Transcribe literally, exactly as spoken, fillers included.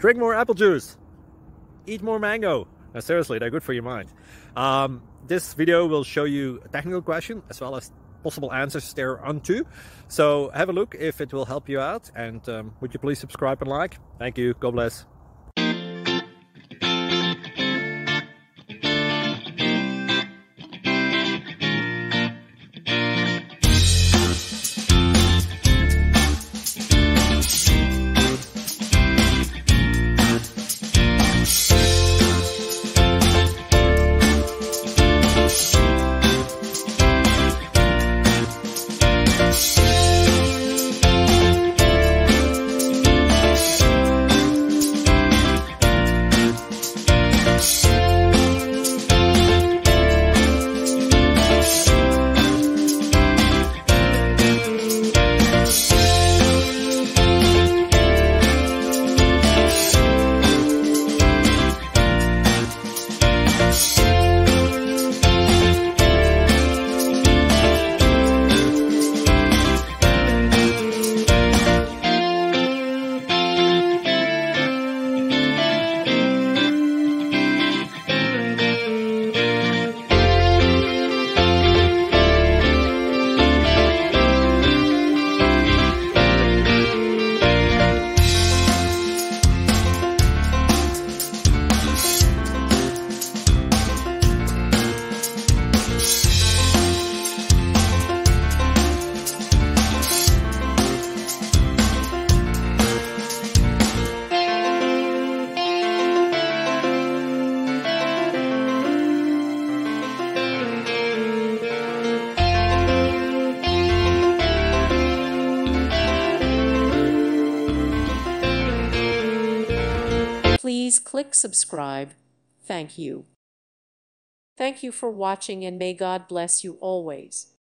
drink more apple juice, eat more mango. Now, seriously, they're good for your mind. Um, this video will show you a technical question as well as possible answers thereunto. So have a look if it will help you out, and um, would you please subscribe and like? Thank you. God bless. Please click subscribe. Thank you. Thank you for watching, and may God bless you always.